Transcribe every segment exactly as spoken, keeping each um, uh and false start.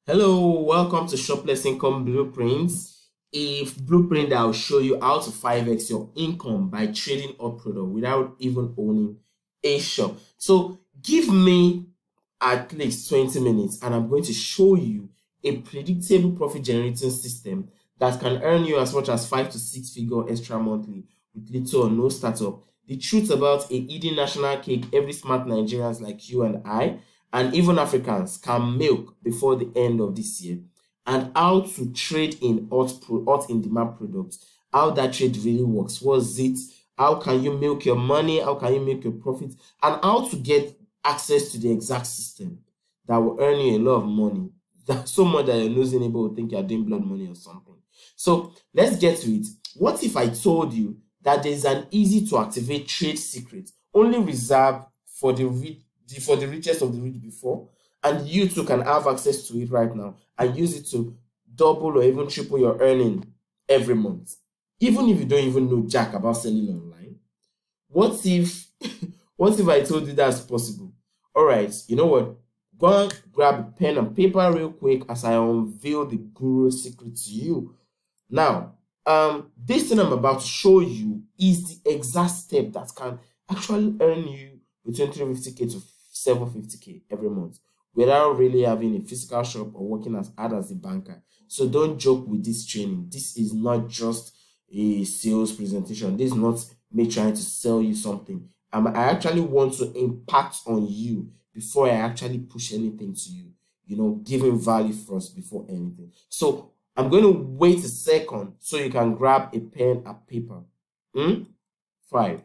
Hello, welcome to Shopless Income Blueprints. A blueprint that will show you how to five X your income by trading up product without even owning a shop. So give me at least twenty minutes and I'm going to show you a predictable profit generating system that can earn you as much as five to six figure extra monthly with little or no startup. The truth about a eating national cake every smart Nigerians like you and I and even Africans can milk before the end of this year, and how to trade in hot, pro, hot in demand products, how that trade really works, what's it, how can you milk your money, how can you make your profit, and how to get access to the exact system that will earn you a lot of money. That's so much that your nosy neighbor will think you're doing blood money or something. So let's get to it. What if I told you that there's an easy to activate trade secret only reserved for the rich for the richest of the rich before, and you too can have access to it right now and use it to double or even triple your earning every month, even if you don't even know jack about selling online? What if what if I told you that's possible? All right, you know what? Go and grab a pen and paper real quick as I unveil the guru secret to you. Now, um, this thing I'm about to show you is the exact step that can actually earn you between three hundred fifty K to seven hundred fifty K every month without really having a physical shop or working as hard as a banker. So don't joke with this training. This is not just a sales presentation. This is not me trying to sell you something. Um, I actually want to impact on you before I actually push anything to you. You know, giving value first before anything. So I'm going to wait a second so you can grab a pen and paper. Hmm? Five.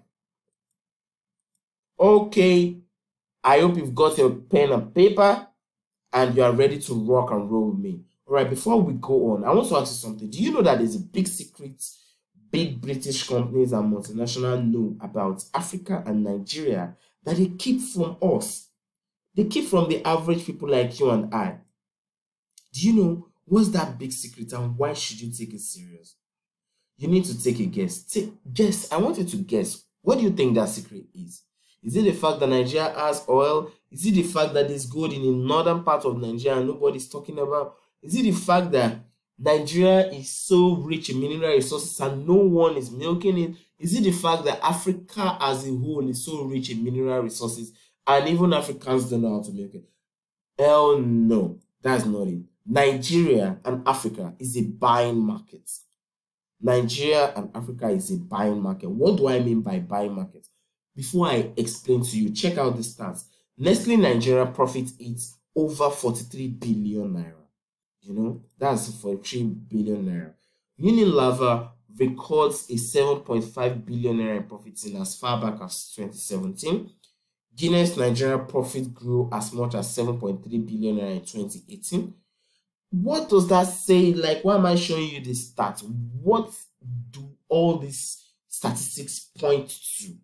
Okay, I hope you've got your pen and paper and you are ready to rock and roll with me. All right, before we go on, I want to ask you something. Do you know that there's a big secret big British companies and multinationals know about Africa and Nigeria that they keep from us? They keep from the average people like you and I. Do you know what's that big secret and why should you take it serious? You need to take a guess. Take guess. I want you to guess. What do you think that secret is? Is it the fact that Nigeria has oil? Is it the fact that there's gold in the northern part of Nigeria and nobody's talking about? Is it the fact that Nigeria is so rich in mineral resources and no one is milking it? Is it the fact that Africa as a whole is so rich in mineral resources and even Africans don't know how to milk it? Hell no, that's not it. Nigeria and Africa is a buying market. Nigeria and Africa is a buying market. What do I mean by buying market? Before I explain to you, check out the stats. Nestle Nigeria profit is over forty-three billion naira. You know, that's forty-three billion naira. Unilever records a seven point five billion naira in profits in as far back as twenty seventeen. Guinness Nigeria profit grew as much as seven point three billion naira in twenty eighteen. What does that say? Like, why am I showing you this stats? What do all these statistics point to?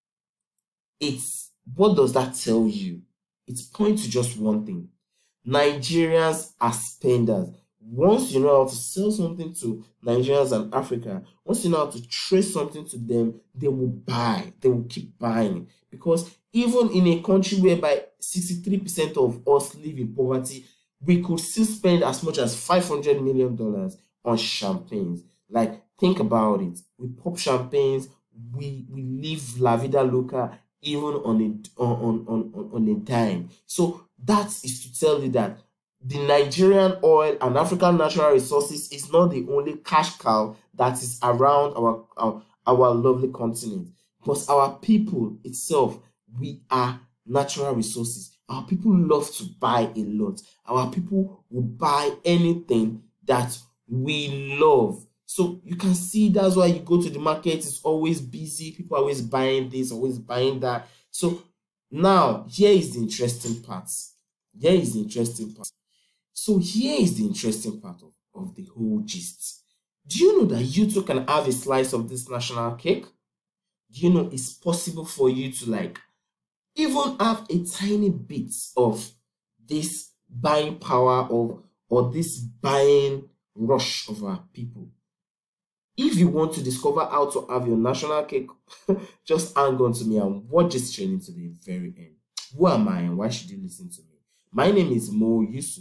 It's what does that tell you? It points to just one thing. Nigerians are spenders. Once you know how to sell something to Nigerians and Africa, once you know how to trade something to them, they will buy. They will keep buying. Because even in a country whereby sixty-three percent of us live in poverty, we could still spend as much as five hundred million dollars on champagnes. Like, think about it. We pop champagnes, we, we live La Vida Loca even on a, on, on, on, on a dime. So that is to tell you that the Nigerian oil and African natural resources is not the only cash cow that is around our, our, our lovely continent. But our people itself, we are natural resources. Our people love to buy a lot. Our people will buy anything that we love. So you can see that's why you go to the market, it's always busy. People are always buying this, always buying that. So now, here is the interesting part. Here is the interesting part. So here is the interesting part of, of the whole gist. Do you know that you too can have a slice of this national cake? Do you know it's possible for you to like even have a tiny bit of this buying power of or this buying rush of our people? If you want to discover how to have your national cake, just hang on to me and watch this training to the very end. Who am I and why should you listen to me? My name is Mo Yusuf.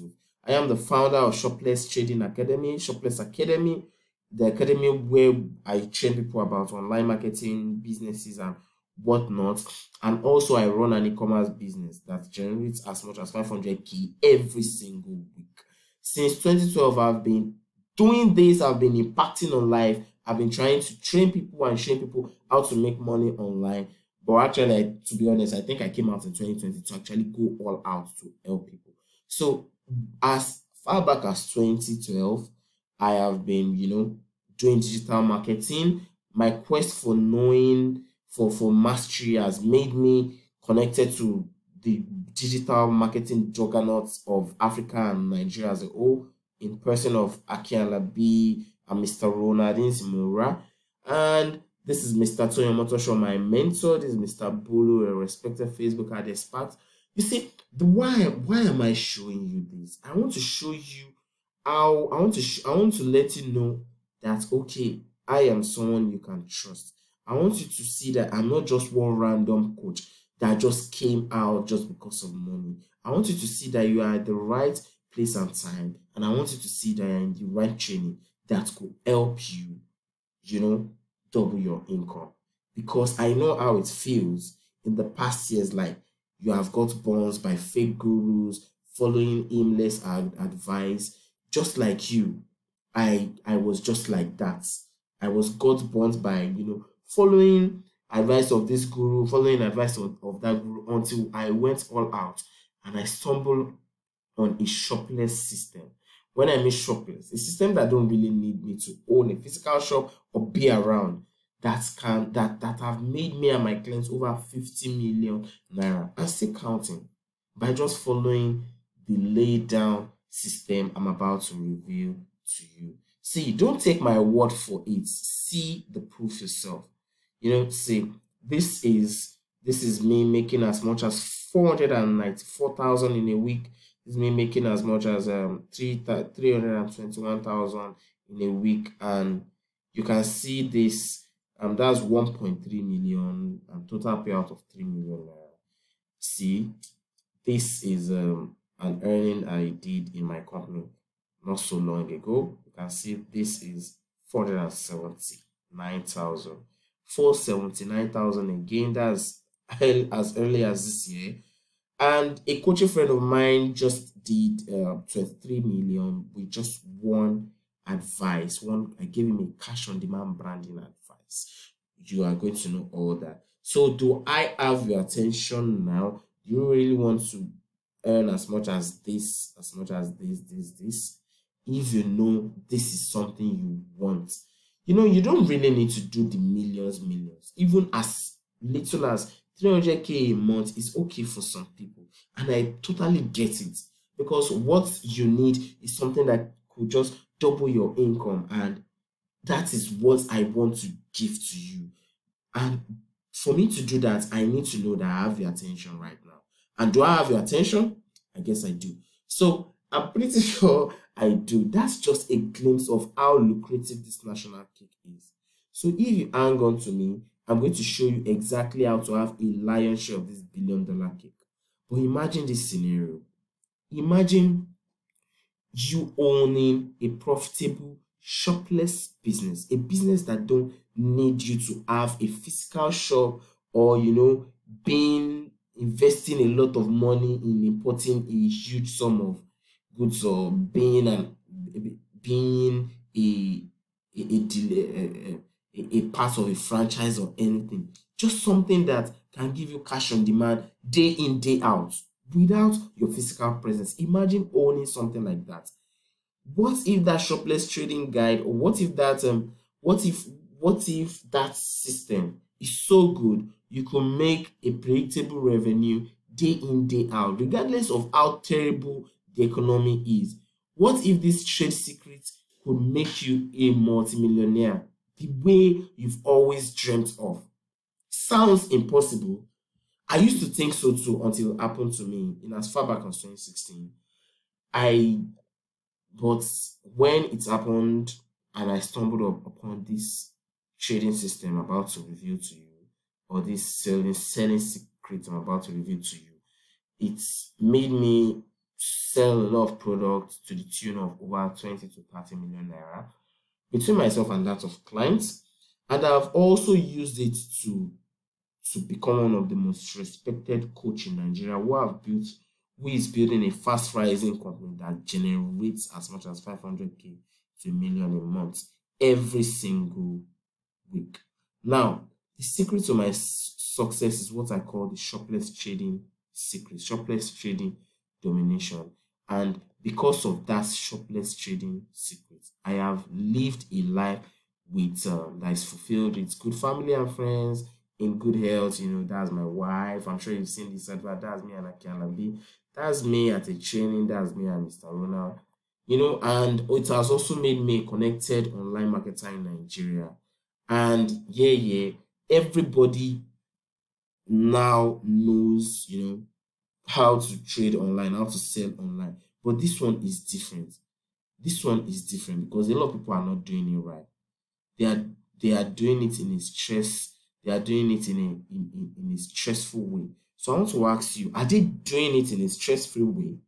I am the founder of Shopless Trading Academy, Shopless Academy, the academy where I train people about online marketing, businesses, and whatnot. And also, I run an e-commerce business that generates as much as five hundred K every single week. Since twenty twelve, I've been doing this. I've been impacting on life. I've been trying to train people and train people how to make money online. But actually, to be honest, I think I came out in twenty twenty to actually go all out to help people. So as far back as twenty twelve, I have been, you know, doing digital marketing. My quest for knowing, for, for mastery has made me connected to the digital marketing juggernauts of Africa and Nigeria as a whole, in person of Aki Alabi and Mister Ronald Simura. And this is Mister Tony Motosho, my mentor. This is Mister Bulu, a respected Facebook ad expert. You see, the why why am I showing you this? I want to show you how I want to I want to let you know that okay, I am someone you can trust. I want you to see that I'm not just one random coach that just came out just because of money. I want you to see that you are at the right place and time, and I want you to see that you're in the right training that could help you, you know, double your income. Because I know how it feels in the past years, like you have got bounced by fake gurus, following aimless ad advice, just like you. I I was just like that. I was got burnt by, you know, following advice of this guru, following advice of, of that guru, until I went all out and I stumbled on a shopless system. When I mean shopless, a system that don't really need me to own a physical shop or be around, that can that that have made me and my clients over fifty million naira and still counting by just following the laid down system I'm about to reveal to you. See, don't take my word for it. See the proof yourself. You know, see, this is this is me making as much as four hundred ninety-four thousand in a week. This is me making as much as um three three hundred twenty-one thousand in a week, and you can see this. Um, that's one point three million and total payout of three million. See, this is um an earning I did in my company not so long ago. You can see this is four hundred seventy-nine thousand. four hundred seventy-nine thousand again. That's as early as this year. And a coaching friend of mine just did uh, twenty-three million with just one advice. One, I gave him a cash on demand branding advice. You are going to know all that. So, do I have your attention now? Do you really want to earn as much as this, as much as this, this, this? If you know this is something you want, you know, you don't really need to do the millions, millions. Even as little as three hundred K a month is okay for some people. And I totally get it. Because what you need is something that could just double your income. And that is what I want to give to you. And for me to do that, I need to know that I have your attention right now. And do I have your attention? I guess I do. So I'm pretty sure I do. That's just a glimpse of how lucrative this national cake is. So if you hang on to me, I'm going to show you exactly how to have a lion's share of this billion dollar cake. But imagine this scenario. Imagine you owning a profitable shopless business, a business that don't need you to have a physical shop, or, you know, being investing a lot of money in importing a huge sum of goods, or being an being a a, a, a, a part of a franchise or anything. Just something that can give you cash on demand day in, day out without your physical presence. Imagine owning something like that. What if that shopless trading guide, or what if that um what if what if that system is so good you could make a predictable revenue day in, day out, regardless of how terrible the economy is? What if this trade secret could make you a multimillionaire the way you've always dreamt of? Sounds impossible. I used to think so too until it happened to me in as far back as twenty sixteen. I But when it happened and I stumbled up upon this trading system I'm about to reveal to you, or this selling selling secret I'm about to reveal to you, it made me sell a lot of products to the tune of over twenty to thirty million naira between myself and that of clients. And I've also used it to to become one of the most respected coach in Nigeria who have built who is building a fast rising company that generates as much as five hundred k to a million a month every single week. Now, the secret to my success is what I call the shopless trading secret, shopless trading domination. And because of that shopless trading secret, I have lived a life with um, that is fulfilled with good family and friends, in good health. You know, that's my wife. I'm sure you've seen this advert. That's me and Akialabi. That's me at a training. That's me and Mister Ronald. You know, and it has also made me a connected online marketer in Nigeria. And yeah, yeah, everybody now knows, you know, how to trade online, how to sell online. But this one is different. This one is different because a lot of people are not doing it right. They are they are doing it in a stress, they are doing it in a in, in, in a stressful way. So I want to ask you, are they doing it in a stress-free way?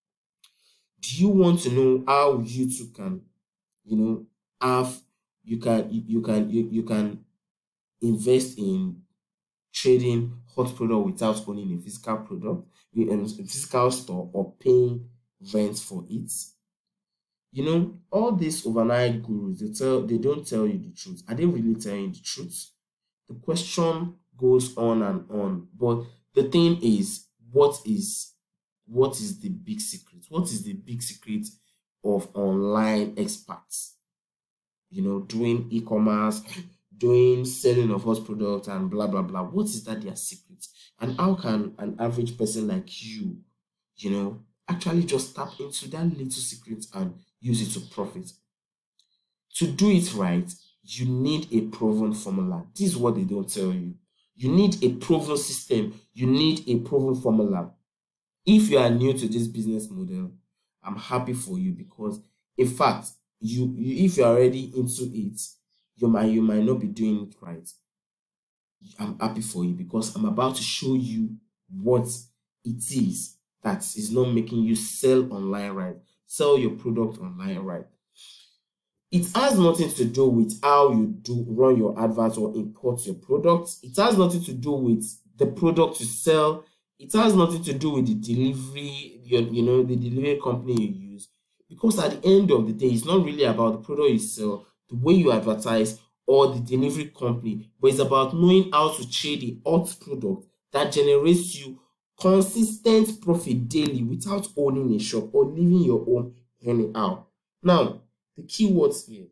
Do you want to know how you too can, you know, have you can you, you can you, you can invest in trading hot product without owning a physical product, a physical store, or paying rent for it? You know, all these overnight gurus, they tell they don't tell you the truth. Are they really telling you the truth? The question goes on and on. But the thing is, what is what is the big secret? What is the big secret of online experts? You know, doing e-commerce, doing selling of hot products and blah blah blah. What is that their secret? And how can an average person like you, you know, actually just tap into that little secret and use it to profit? To do it right, you need a proven formula. This is what they don't tell you. You need a proven system. You need a proven formula. If you are new to this business model, I'm happy for you because, in fact, you, you if you're already into it, you might you might not be doing it right. I'm happy for you because I'm about to show you what it is that is not making you sell online right, sell your product online right. It has nothing to do with how you do run your adverts or import your products. It has nothing to do with the product you sell. It has nothing to do with the delivery, you, you know, the delivery company you use. Because at the end of the day, it's not really about the product you sell, the way you advertise, or the delivery company, but it's about knowing how to trade a hot product that generates you consistent profit daily without owning a shop or living your own anyhow. Now, the keywords here: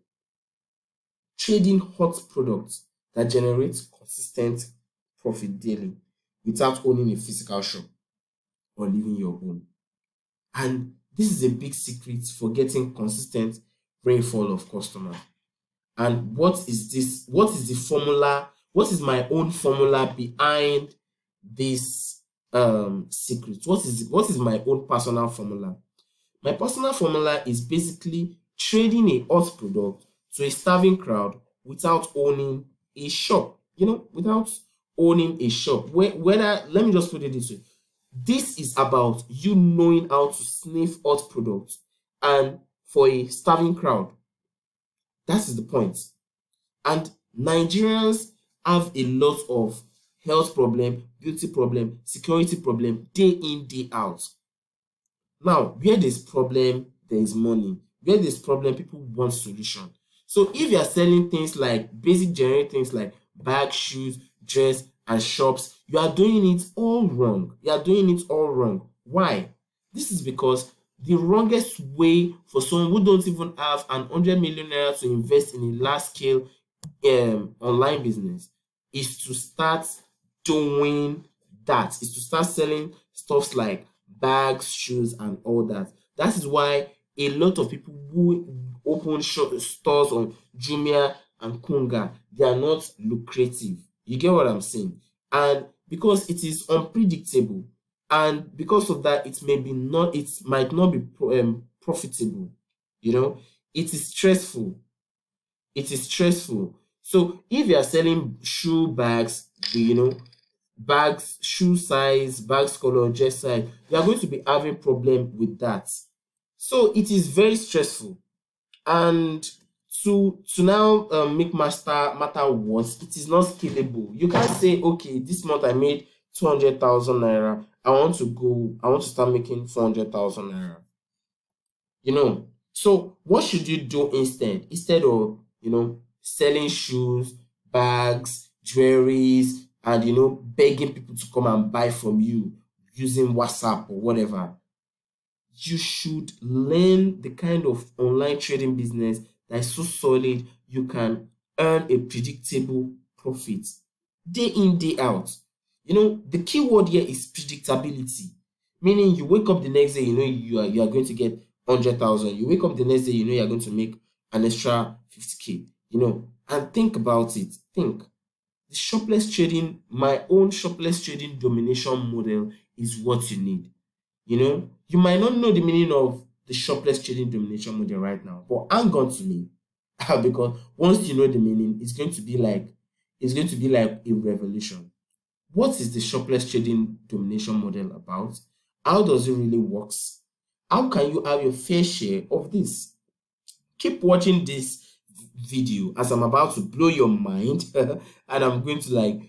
trading hot products that generate consistent profit daily without owning a physical shop or living your own. And this is a big secret for getting consistent rainfall of customers. And what is this? What is the formula? What is my own formula behind this um secret? What is what is my own personal formula? My personal formula is basically trading a hot product to a starving crowd without owning a shop. You know, without owning a shop. Whether, let me just put it this way: this is about you knowing how to sniff hot products and for a starving crowd. That is the point. And Nigerians have a lot of health problem, beauty problem, security problem, day in, day out. Now, where there's problem, there is money. Where there's problem, people want solution. So if you are selling things like basic generic things like bags, shoes, dress, and shops, you are doing it all wrong. You are doing it all wrong. Why? This is because the wrongest way for someone who don't even have an hundred million naira to invest in a large scale um, online business is to start doing that. Is to start selling stuffs like bags, shoes, and all that. That is why a lot of people who open stores on Jumia and Kunga, they are not lucrative. You get what I'm saying? And because it is unpredictable, and because of that, it may be not, it might not be um, profitable. You know, it is stressful. It is stressful. So if you are selling shoe bags, you know, bags, shoe size, bags color, dress size, you are going to be having problem with that. So it is very stressful. And to to now um, make master matter worse, it is not scalable. You can't say, okay, this month I made two hundred thousand naira. I want to go, I want to start making four hundred thousand naira. You know, so what should you do instead? Instead of, you know, selling shoes, bags, jewelries, and, you know, begging people to come and buy from you using WhatsApp or whatever, you should learn the kind of online trading business that is so solid you can earn a predictable profit day in, day out. You know, the key word here is predictability, meaning you wake up the next day, you know, you are, you are going to get one hundred thousand. You wake up the next day, you know, you are going to make an extra fifty K, you know, and think about it. Think. The shopless trading, my own shopless trading domination model is what you need. You know, you might not know the meaning of the shopless trading domination model right now, but hang on to me because once you know the meaning, it's going to be like it's going to be like a revolution. What is the shopless trading domination model about? How does it really work? How can you have your fair share of this? Keep watching this video as I'm about to blow your mind and I'm going to like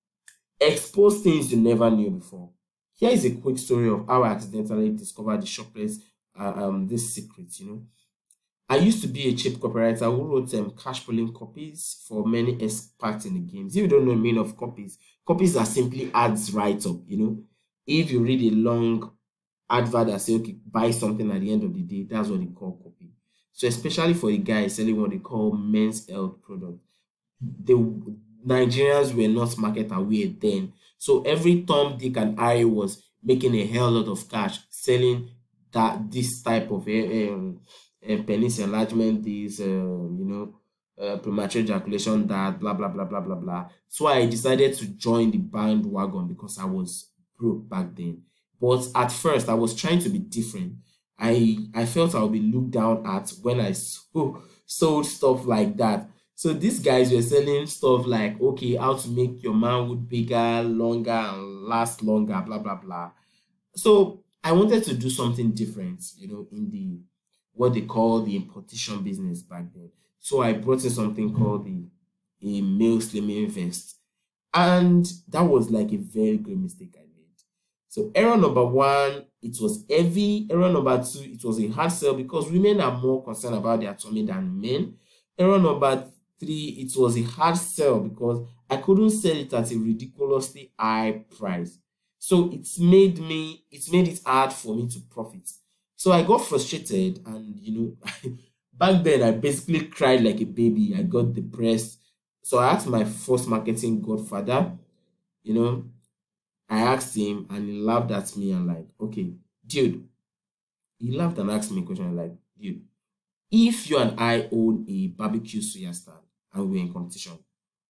expose things you never knew before. Here is a quick story of how I accidentally discovered the shopless, uh, um, this secret, you know. I used to be a cheap copywriter who wrote um, cash pooling copies for many experts in the games. If you don't know the meaning of copies, copies are simply ads write-up, you know. If you read a long advert that says, okay, buy something at the end of the day, that's what they call copy. So especially for the guys selling what they call men's health product, the Nigerians were not market aware then. So every Tom, Dick, and Harry was making a hell lot of cash selling that this type of um, um, penis enlargement, this uh, you know, uh, premature ejaculation, that blah blah blah blah blah blah. So I decided to join the bandwagon because I was broke back then. But at first, I was trying to be different. I I felt I would be looked down at when I sold, sold stuff like that. So these guys were selling stuff like, okay, how to make your manhood bigger, longer, and last longer, blah, blah, blah. So I wanted to do something different, you know, in the, what they call the importation business back then. So I brought in something called the a male slimming vest. And that was like a very great mistake I made. So error number one, it was heavy. Error number two, it was a hard sell because women are more concerned about their tummy than men. Error number three, it was a hard sell because I couldn't sell it at a ridiculously high price. So it's made me, it's made it hard for me to profit. So I got frustrated and, you know, back then I basically cried like a baby. I got depressed. So I asked my first marketing godfather, you know, I asked him and he laughed at me and like, okay, dude, he laughed and asked me a question like, dude, if you and I own a barbecue suya stand and we're in competition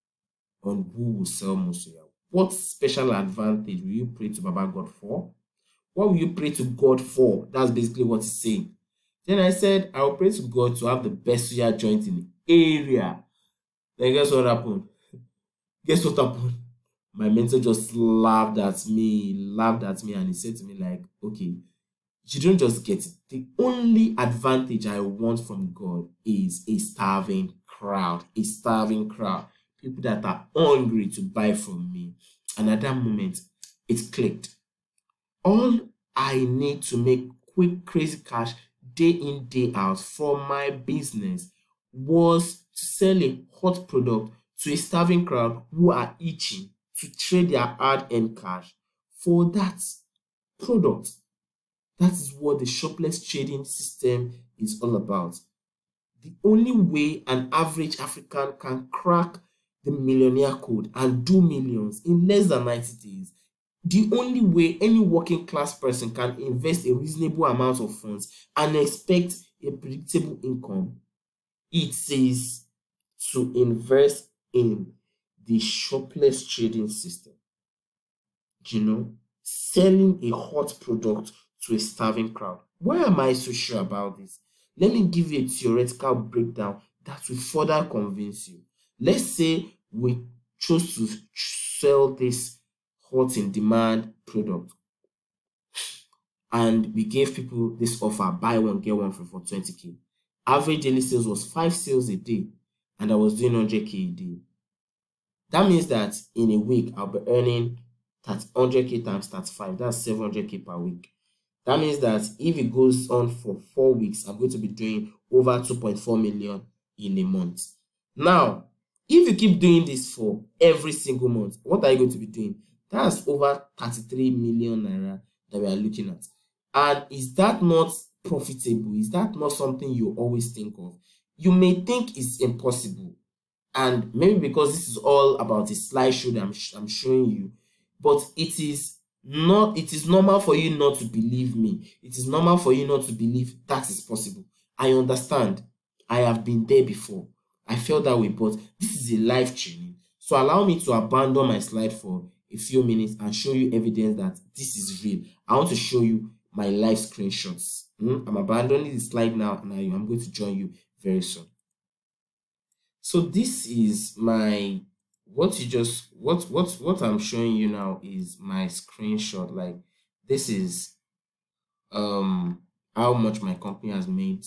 on who will sell more suya, what special advantage will you pray to Baba God for? What will you pray to God for? That's basically what he's saying. Then I said, I will pray to God to have the best suya joint in the area. Then guess what happened? Guess what happened? My mentor just laughed at me, laughed at me, and he said to me like, okay, you don't just get it. The only advantage I want from God is a starving crowd, a starving crowd, people that are hungry to buy from me. And at that moment, it clicked. All I need to make quick, crazy cash day in, day out from my business was to sell a hot product to a starving crowd who are itching to trade their hard-earned cash for that product. That is what the shopless trading system is all about. The only way an average African can crack the millionaire code and do millions in less than ninety days, the only way any working class person can invest a reasonable amount of funds and expect a predictable income, it is to invest in the shopless trading system. You know, selling a hot product to a starving crowd. Why am I so sure about this? Let me give you a theoretical breakdown that will further convince you. Let's say we chose to sell this hot in demand product. And we gave people this offer, buy one, get one free for twenty K. Average daily sales was five sales a day, and I was doing one hundred K a day. That means that in a week, I'll be earning one hundred K times thirty-five. That's seven hundred K per week. That means that if it goes on for four weeks, I'm going to be doing over two point four million in a month. Now, if you keep doing this for every single month, what are you going to be doing? That's over thirty-three million naira that we are looking at. And is that not profitable? Is that not something you always think of? You may think it's impossible, and maybe because this is all about a slideshow that I'm, sh I'm showing you, but it is not, it is normal for you not to believe me. It is normal for you not to believe that is possible. I understand. I have been there before. I felt that way, but this is a live training. So allow me to abandon my slide for a few minutes and show you evidence that this is real. I want to show you my live screenshots. Hmm? I'm abandoning the slide now, and I, I'm going to join you very soon. So this is my, what you just, what, what, what I'm showing you now is my screenshot. Like, this is um how much my company has made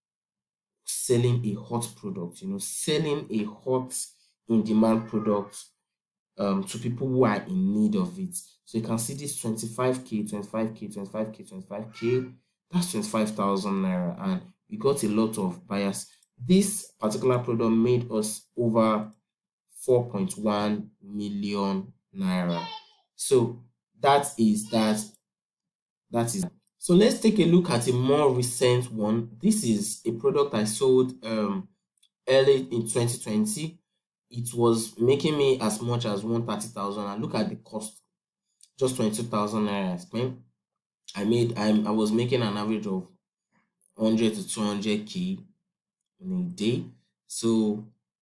selling a hot product, you know, selling a hot in-demand product um, to people who are in need of it. So you can see this twenty-five K, twenty-five K, twenty-five K, twenty-five K, that's twenty-five thousand naira, and we got a lot of buyers. This particular product made us over four point one million naira. So that is that, that is. So let's take a look at a more recent one. This is a product I sold um, early in twenty twenty. It was making me as much as one hundred thirty thousand, and look at the cost, just twenty-two thousand naira I spent. I made, I, I was making an average of one hundred to two hundred K in a day. So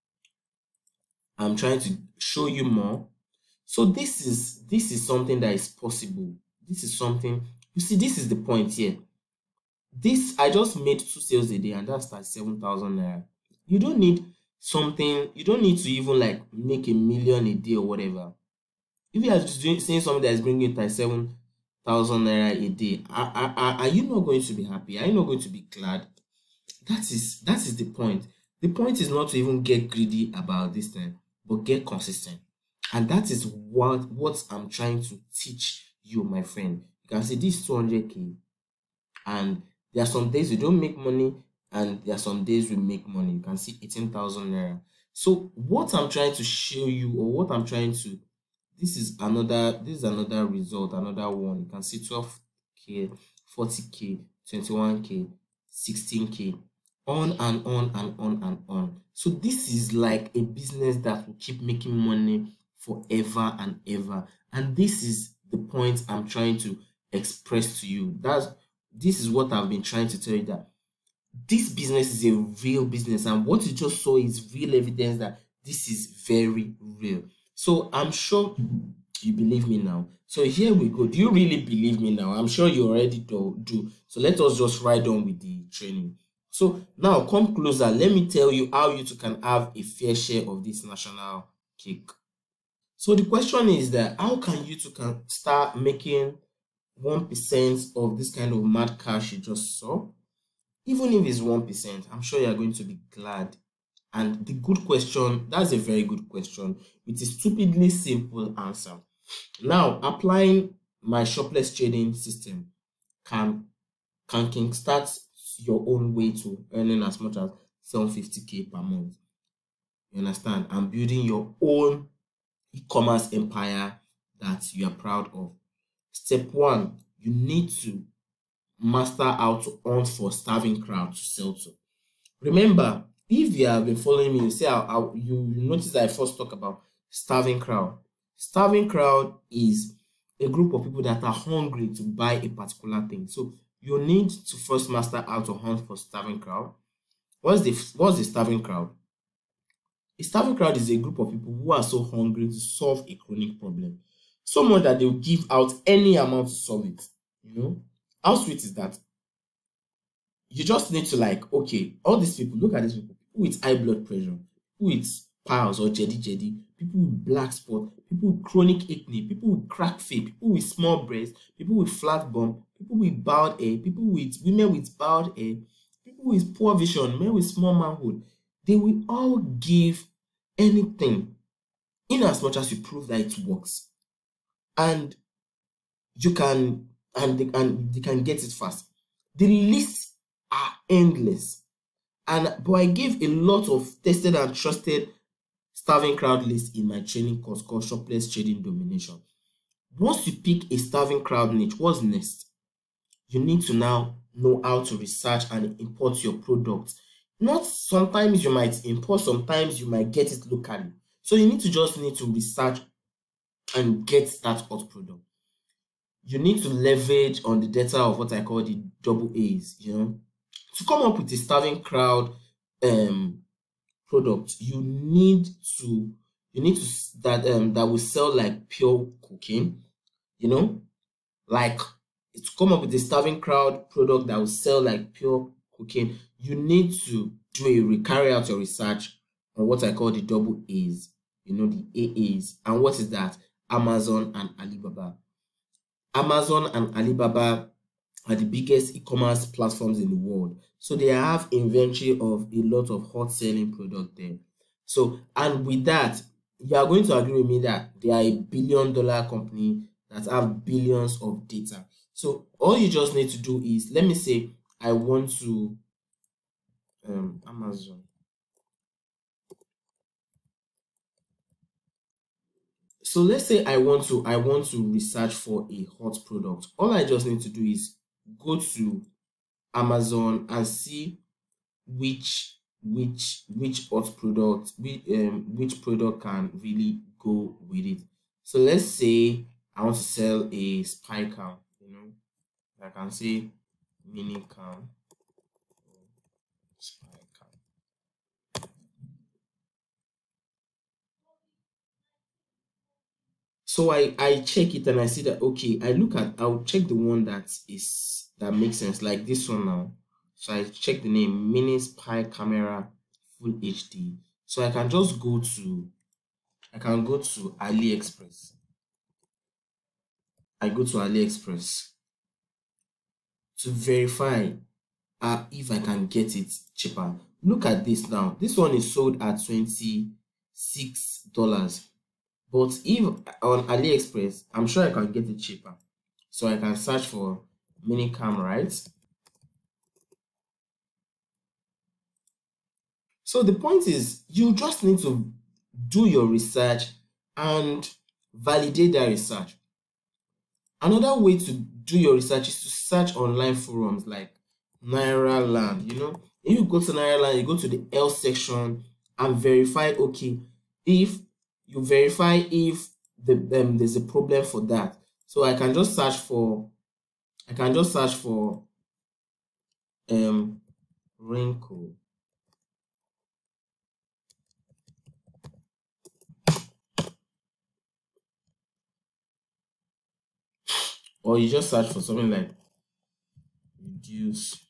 I'm trying to show you more. So this is, this is something that is possible. This is something, you see, this is the point here. This, I just made two sales a day, and that's thirty-seven thousand naira. You don't need something, you don't need to even like make a million a day or whatever. If you are just doing, saying something that is bringing thirty-seven thousand naira a day, are, are, are you not going to be happy? Are you not going to be glad? That is, that is the point. The point is not to even get greedy about this thing, but get consistent. And that is what, what I'm trying to teach you, my friend. You can see this two hundred K, and there are some days you don't make money, and there are some days we make money. You can see eighteen thousand naira. So what I'm trying to show you, or what I'm trying to, this is another, this is another result, another one. You can see twelve K, forty K, twenty-one K, sixteen K, on and on and on and on. So this is like a business that will keep making money forever and ever. And this is the point I'm trying to express to you. That's, this is what I've been trying to tell you, that this business is a real business, and what you just saw is real evidence that this is very real. So I'm sure you believe me now. So here we go. Do you really believe me now? I'm sure you already do. do. So let us just ride on with the training. So now come closer. Let me tell you how you two can have a fair share of this national cake. So the question is that how can you two can start making one percent of this kind of mad cash you just saw? Even if it's one percent, I'm sure you're going to be glad. And the good question, that's a very good question with a stupidly simple answer. Now, applying my shopless trading system can, can kickstart your own way to earning as much as seven hundred fifty K per month. You understand? And building your own e-commerce empire that you are proud of. Step one, you need to master how to hunt for starving crowd to sell to. Remember, if you have been following me, you see how, how you notice that I first talk about starving crowd. Starving crowd is a group of people that are hungry to buy a particular thing. So you need to first master how to hunt for starving crowd. What's the what's the starving crowd? A starving crowd is a group of people who are so hungry to solve a chronic problem, so much that they will give out any amount to solve it. You know, how sweet is that? You just need to like, okay, all these people, look at these people, who with high blood pressure, who with piles or jetty jetty, people with black spot, people with chronic acne, people with cracked face, people with small breasts, people with flat bum, people with bald hair, people with women with bald hair, people with poor vision, men with small manhood. They will all give anything in as much as you prove that it works. And you can and they, and they can get it fast. The lists are endless. And but I gave a lot of tested and trusted starving crowd lists in my training course called Shopless Trading Domination. Once you pick a starving crowd niche, what's next? You need to now know how to research and import your product. Not sometimes you might import, sometimes you might get it locally. So you need to just need to research and get that hot product. You need to leverage on the data of what I call the double A's, you know, to come up with a starving crowd um product. You need to you need to that um that will sell like pure cocaine, you know, like to come up with a starving crowd product that will sell like pure cocaine. You need to do a carry out your research on what I call the double A's, you know, the A As. And what is that? Amazon and Alibaba. Amazon and Alibaba are the biggest e-commerce platforms in the world. So they have inventory of a lot of hot selling product there. So, and with that, you are going to agree with me that they are a billion dollar company that have billions of data. So all you just need to do is, let me say I want to um Amazon. So let's say I want to I want to research for a hot product. All I just need to do is go to Amazon and see which which which hot product which um which product can really go with it. So let's say I want to sell a spy cam, you know, I can say mini cam, spy cam. So I I check it and I see that okay, I look at I'll check the one that is that makes sense, like this one now. So I check the name mini spy camera full H D. So I can just go to I can go to AliExpress. I go to AliExpress to verify uh, if I can get it cheaper. Look at this now. This one is sold at twenty-six dollars. But if on AliExpress, I'm sure I can get it cheaper. So I can search for minicam, right? So the point is, you just need to do your research and validate that research. Another way to do your research is to search online forums like Nairaland. You know, if you go to Nairaland, you go to the health section and verify, okay, if you verify if the, um, there's a problem for that. So I can just search for, I can just search for um, wrinkle. Or you just search for something like reduce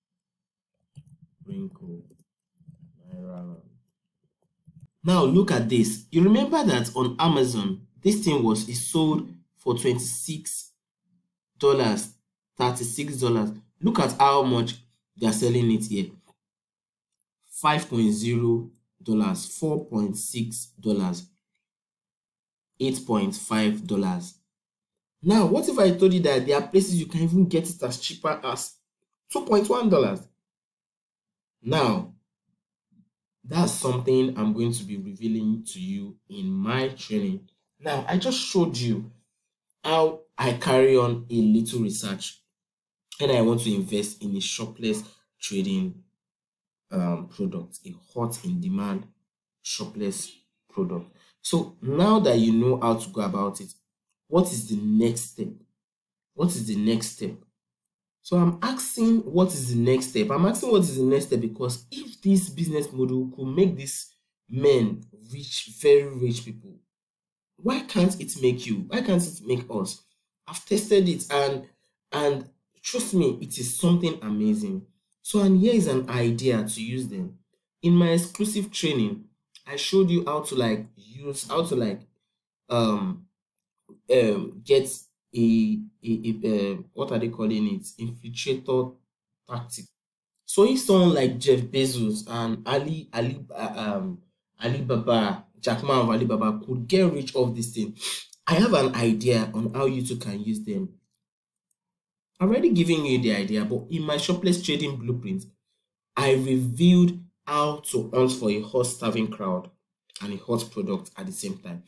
wrinkle Nairaland. Now look at this. You remember that on Amazon, this thing was is sold for twenty-six dollars, thirty-six dollars. Look at how much they are selling it here. five point zero dollars, four point six dollars, eight point five dollars. Now, what if I told you that there are places you can even get it as cheaper as two point one dollars? Now, that's something I'm going to be revealing to you in my training. Now, I just showed you how I carry on a little research and I want to invest in a shopless trading um, product, a hot in demand shopless product. So now that you know how to go about it, what is the next step? What is the next step? So I'm asking what is the next step? I'm asking what is the next step because if this business model could make these men rich, very rich people, why can't it make you? Why can't it make us? I've tested it and and trust me, it is something amazing. So and here is an idea to use them. In my exclusive training, I showed you how to like use how to like um um get a a, a uh, what are they calling it, infiltrator tactic. So if someone like Jeff Bezos and Ali Ali uh, um Alibaba, Jack Ma of Alibaba could get rich off this thing, I have an idea on how you two can use them. I'm already giving you the idea, but in my shopless trading blueprint, I revealed how to hunt for a hot starving crowd and a hot product at the same time.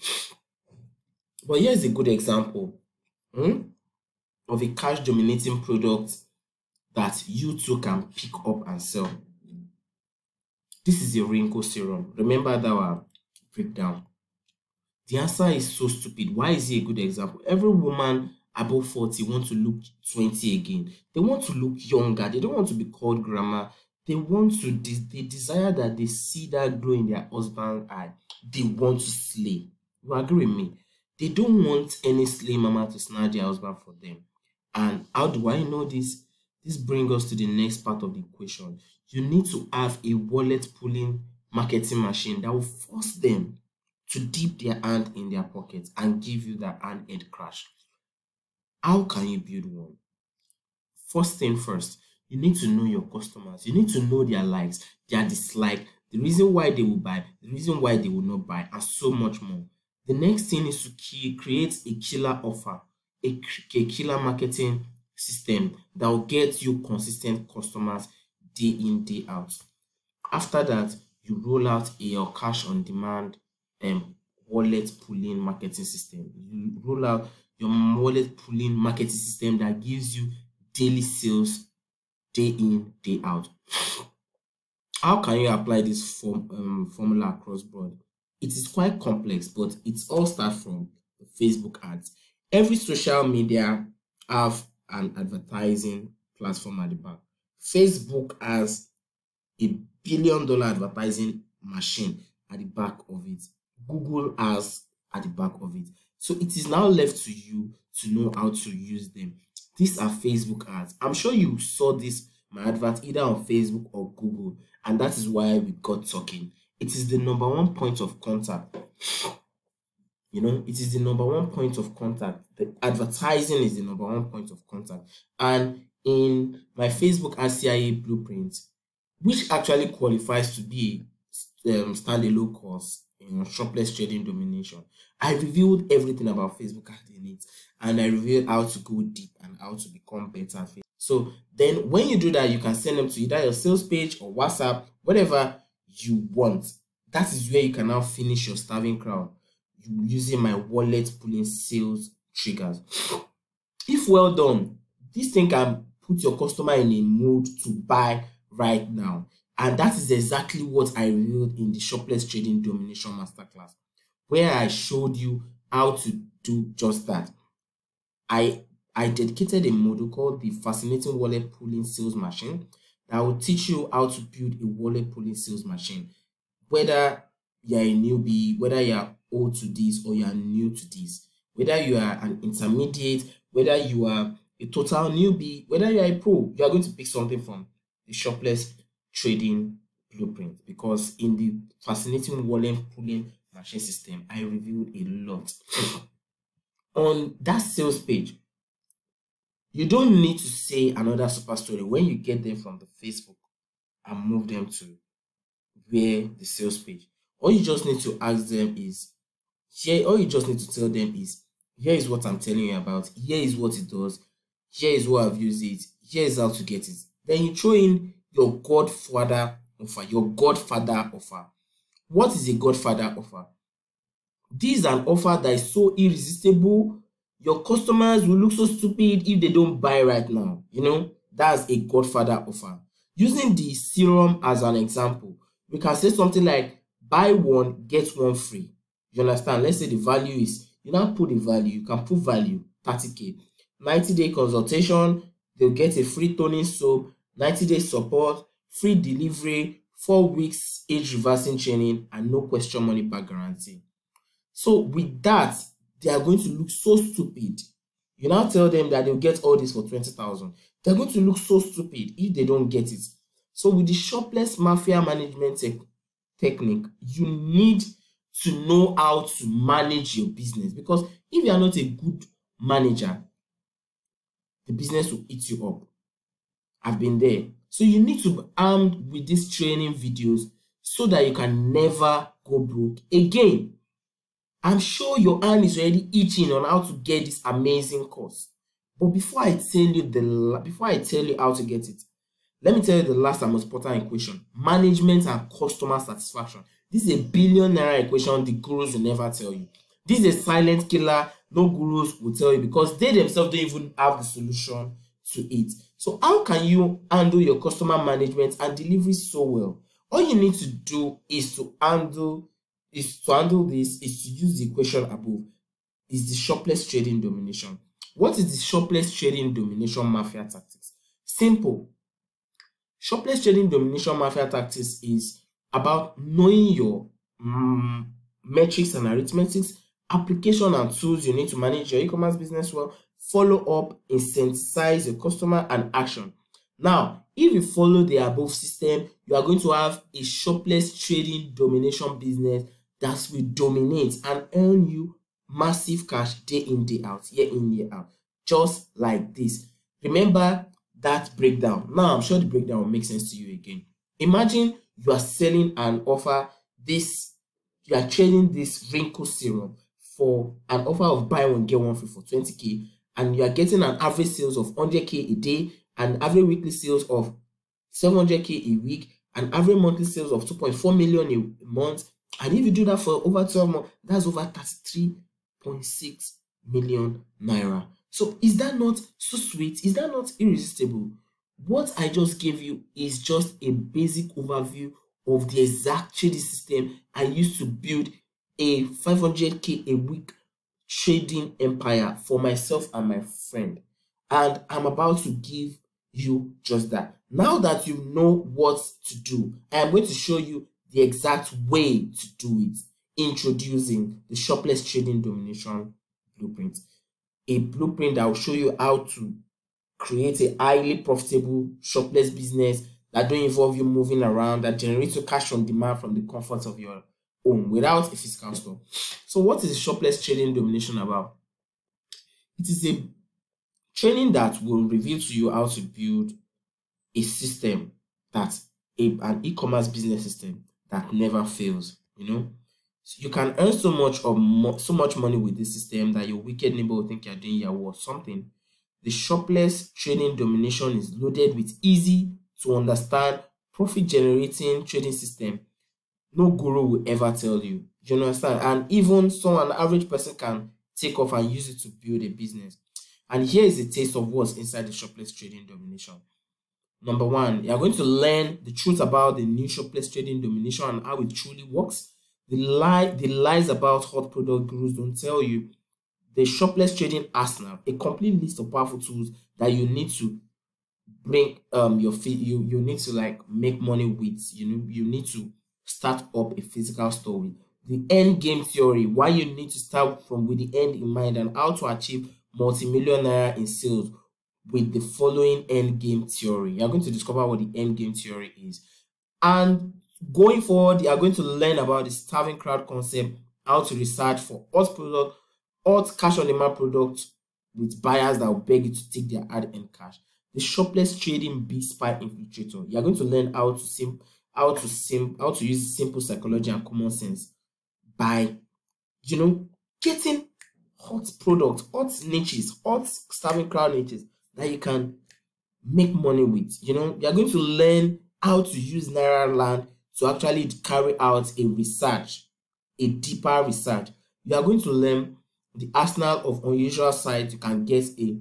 But here's a good example hmm, of a cash dominating product that you too can pick up and sell. This is a wrinkle serum. Remember that our breakdown. The answer is so stupid. Why is it a good example? Every woman above forty wants to look twenty again. They want to look younger. They don't want to be called grandma. They want to, they desire that they see that glow in their husband's eye. They want to slay. You agree with me? They don't want any slay mama to snatch their husband for them. And how do I know this? This brings us to the next part of the equation. You need to have a wallet pulling marketing machine that will force them to dip their hand in their pocket and give you that hand-head crash. How can you build one? First thing first, you need to know your customers. You need to know their likes, their dislikes, the reason why they will buy, the reason why they will not buy, and so much more. The next thing is to key, create a killer offer, a, a killer marketing system that will get you consistent customers day in, day out. After that, you roll out your cash on demand um, wallet pulling marketing system. You roll out your wallet pulling marketing system that gives you daily sales day in, day out. How can you apply this form, um, formula across board? It is quite complex, but it all starts from the Facebook ads. Every social media have an advertising platform at the back. Facebook has a billion dollar advertising machine at the back of it. Google has at the back of it. So it is now left to you to know how to use them. These are Facebook ads. I'm sure you saw this, my advert, either on Facebook or Google, and that is why we got talking. It is the number one point of contact. You know, it is the number one point of contact. The advertising is the number one point of contact. And in my Facebook R C I A blueprint, which actually qualifies to be a um, standalone course in shopless trading domination, I revealed everything about Facebook ads in it, and I revealed how to go deep and how to become better. So then when you do that, you can send them to either your sales page or WhatsApp, whatever you want. That is where you can now finish your starving crowd using my wallet pulling sales triggers. If well done, this thing can put your customer in a mood to buy right now. And that is exactly what I revealed in the shopless trading domination masterclass, where I showed you how to do just that. I I dedicated a module called the Fascinating Wallet Pulling Sales Machine that will teach you how to build a wallet pulling sales machine. Whether you're a newbie, whether you're old to this or you're new to this, whether you are an intermediate, whether you are a total newbie, whether you're a pro, you are going to pick something from the shopless trading blueprint, because in the Fascinating Wallet Pulling Machine system, I revealed a lot. On that sales page, you don't need to say another super story when you get them from the Facebook and move them to where the sales page. All you just need to ask them is, here, all you just need to tell them is, here is what I'm telling you about, here is what it does, here is what I've used it, here is how to get it. Then you throw in your Godfather offer, your Godfather offer. What is a Godfather offer? This is an offer that is so irresistible, your customers will look so stupid if they don't buy right now. You know, that's a Godfather offer. Using the serum as an example, we can say something like, buy one, get one free. You understand? Let's say the value is, you now put the value, you can put value, thirty K. ninety day consultation, they'll get a free toning soap, ninety day support, free delivery, four weeks age reversing training, and no question money back guarantee. So with that, they are going to look so stupid. You now tell them that they'll get all this for twenty thousand. They're going to look so stupid if they don't get it. So with the shopless mafia management technique, you need to know how to manage your business, because if you are not a good manager, the business will eat you up. I've been there. So you need to be armed with these training videos so that you can never go broke again. I'm sure your hand is already itching on how to get this amazing course. But before I tell you the before I tell you how to get it, let me tell you the last and most important equation: management and customer satisfaction. This is a billion naira equation the gurus will never tell you. This is a silent killer no gurus will tell you, because they themselves don't even have the solution to it. So how can you handle your customer management and delivery so well? All you need to do is to handle is to handle this is to use the equation above. Is the shopless trading domination. What is the shopless trading domination mafia tactics? Simple. Shopless trading domination mafia tactics is about knowing your um, metrics and arithmetics, application and tools you need to manage your e-commerce business well, follow up, incentivize your customer, and action. Now, if you follow the above system, you are going to have a shopless trading domination business that will dominate and earn you massive cash day in, day out, year in, year out, just like this. Remember that breakdown. Now, I'm sure the breakdown will make sense to you again. Imagine you are selling and offer this, you are trading this wrinkle serum for an offer of buy one, get one free for twenty K, and you are getting an average sales of one hundred K a day, and average weekly sales of seven hundred K a week, and average monthly sales of two point four million a month. And if you do that for over twelve months, that's over thirty-three point six million naira. So is that not so sweet? Is that not irresistible? What I just gave you is just a basic overview of the exact trading system I used to build a five hundred K a week trading empire for myself and my friend. And I'm about to give you just that. Now that you know what to do, I am going to show you the exact way to do it. Introducing the shopless trading domination blueprint. A blueprint that will show you how to create a highly profitable shopless business that don't involve you moving around, that generates your cash on demand from the comfort of your home without a physical store. So what is shopless trading domination about? It is a training that will reveal to you how to build a system that a, an e-commerce business system that never fails. You know, so you can earn so much of mo so much money with this system that your wicked neighbor will think you're doing your work something. The shopless trading domination is loaded with easy to understand profit generating trading system no guru will ever tell you. You understand? And even so an average person can take off and use it to build a business. And here is a taste of what's inside the shopless trading domination. Number one, you are going to learn the truth about the new shopless trading domination and how it truly works. The lie, the lies about hot product gurus don't tell you. The shopless trading arsenal, a complete list of powerful tools that you need to bring um your feet. You you need to like make money with. You know you need to start up a physical store with. The end game theory, why you need to start from with the end in mind, and how to achieve multi-million naira in sales with the following end game theory. You're going to discover what the end game theory is. And going forward, you are going to learn about the starving crowd concept, how to research for hot product, hot cash on demand products with buyers that will beg you to take their hard earned cash. The shopless trading bee spy infiltrator. You are going to learn how to sim how to sim how to use simple psychology and common sense by, you know, getting hot products, hot niches, hot starving crowd niches that you can make money with. You know, you are going to learn how to use Naira Land to actually carry out a research, a deeper research. You are going to learn the arsenal of unusual sites you can get a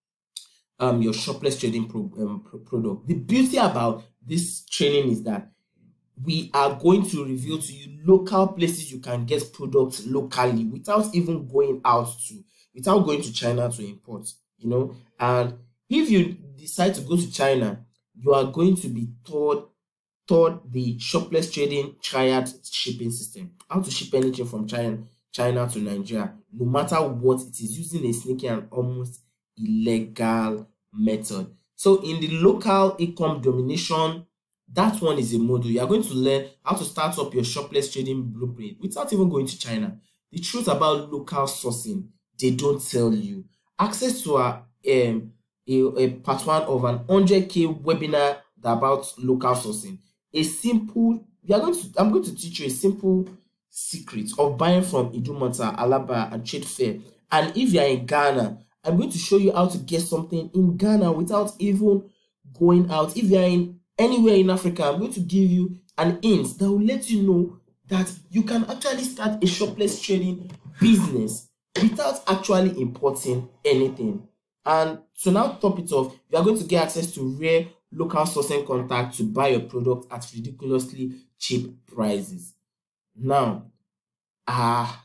um your shopless trading pro, um, pro product. The beauty about this training is that we are going to reveal to you local places you can get products locally without even going out to, without going to China to import, you know. And if you decide to go to China, you are going to be taught taught the shopless trading triad shipping system, how to ship anything from China China to Nigeria, no matter what it is, using a sneaky and almost illegal method. So in the local e-com domination That one is a module. You are going to learn how to start up your shopless trading blueprint without even going to China. The truth about local sourcing, they don't tell you. Access to a, um, a, a part one of an one hundred K webinar about local sourcing. A simple, we are going to, I'm going to teach you a simple secret of buying from Idumota, Alaba, and Trade Fair. And if you are in Ghana, I'm going to show you how to get something in Ghana without even going out. If you are in anywhere in Africa, I'm going to give you an hint that will let you know that you can actually start a shopless trading business without actually importing anything. And to now top it off, you are going to get access to rare local sourcing contacts to buy your product at ridiculously cheap prices. Now, ah,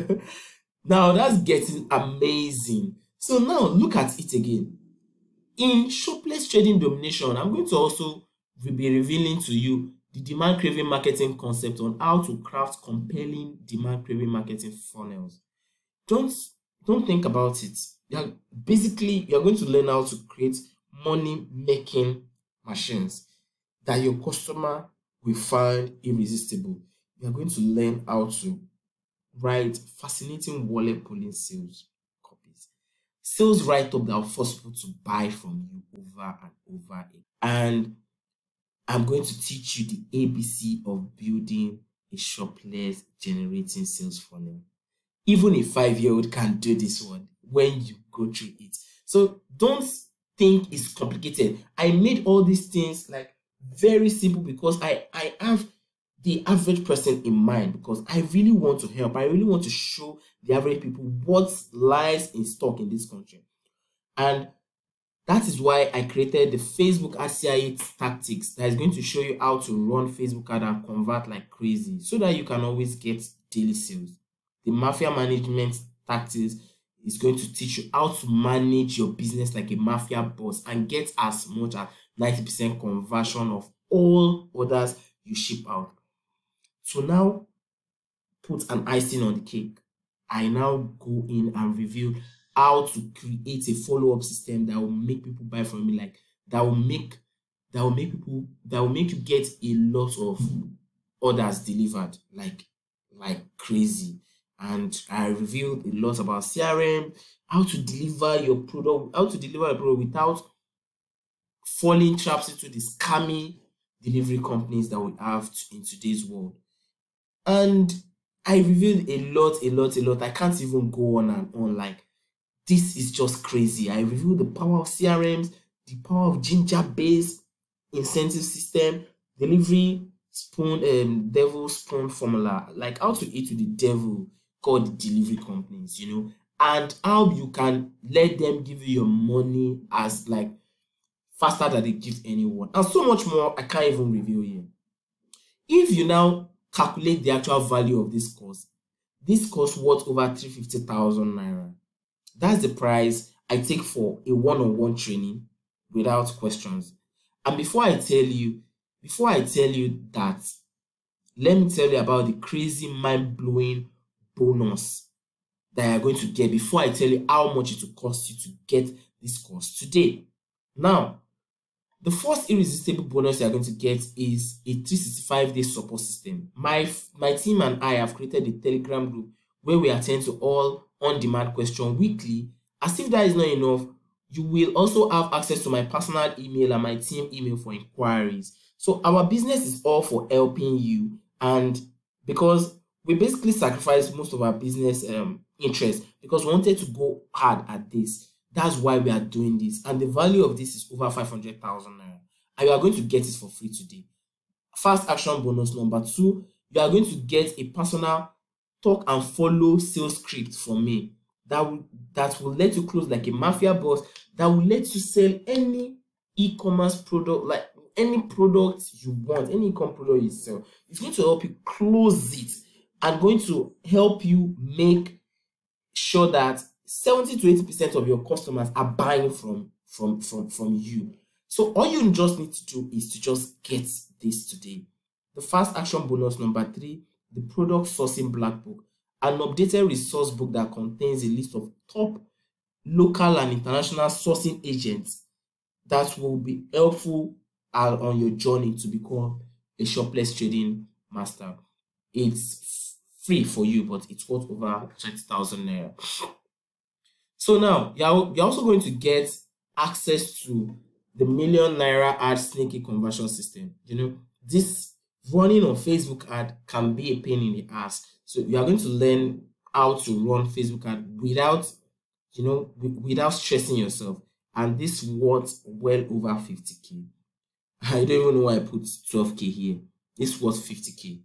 now that's getting amazing. So now look at it again. In shopless trading domination, I'm going to also be revealing to you the demand craving marketing concept on how to craft compelling demand craving marketing funnels. Don't don't think about it. You're basically you're going to learn how to create money making machines that your customer will find irresistible. You're going to learn how to write fascinating wallet pulling sales copies, sales write-up that will force people to buy from you over and over again. And I'm going to teach you the A B C of building a shopless generating sales funnel. Even a five-year-old can do this one when you go through it. So don't think it's complicated. I made all these things like very simple because I, I have the average person in mind, because I really want to help. I really want to show the average people what lies in stock in this country. And that is why I created the Facebook R C I A tactics that is going to show you how to run Facebook ad and convert like crazy so that you can always get daily sales. The mafia management tactics is going to teach you how to manage your business like a mafia boss and get as much as ninety percent conversion of all orders you ship out. So now, put an icing on the cake. I now go in and reveal how to create a follow-up system that will make people buy from me, like that will make that will make people that will make you get a lot of orders delivered like like crazy. And I revealed a lot about C R M, how to deliver your product, how to deliver your product without falling traps into the scammy delivery companies that we have in today's world. And I revealed a lot, a lot, a lot. I can't even go on and on. Like, this is just crazy. I revealed the power of C R Ms, the power of ginger-based incentive system, delivery spoon, um, devil spoon formula, like how to eat with the devil called the delivery companies, you know, and how you can let them give you your money as like faster than they give anyone, and so much more. I can't even reveal here. If you now calculate the actual value of this course, this course worth over three hundred fifty thousand naira. That's the price I take for a one-on-one training without questions. And before I tell you, before I tell you that, let me tell you about the crazy mind-blowing bonus that you're going to get before I tell you how much it will cost you to get this course today. Now, the first irresistible bonus you're going to get is a three hundred sixty-five day support system. My, my team and I have created a Telegram group where we attend to all on-demand questions weekly. As if that is not enough, you will also have access to my personal email and my team email for inquiries. So our business is all for helping you, and because we basically sacrifice most of our business um, interest because we wanted to go hard at this. That's why we are doing this, and the value of this is over five hundred thousand naira, and you are going to get it for free today. Fast action bonus number two, you are going to get a personal talk and follow sales script from me that will that will let you close like a mafia boss, that will let you sell any e-commerce product, like any product you want, any e-commerce product you sell. It's going to help you close it and going to help you make sure that seventy to eighty percent of your customers are buying from from from from you. So all you just need to do is to just get this today. The fast action bonus number three, the product sourcing black book, an updated resource book that contains a list of top local and international sourcing agents that will be helpful are on your journey to become a shopless trading master. It's free for you, but it's worth over twenty thousand naira. So now you're, you're also going to get access to the million naira ad sneaky conversion system. You know, this running on Facebook ad can be a pain in the ass. So you are going to learn how to run Facebook ad without, you know, without stressing yourself. And this worth well over fifty K. I don't even know why I put twelve K here. This worth fifty K.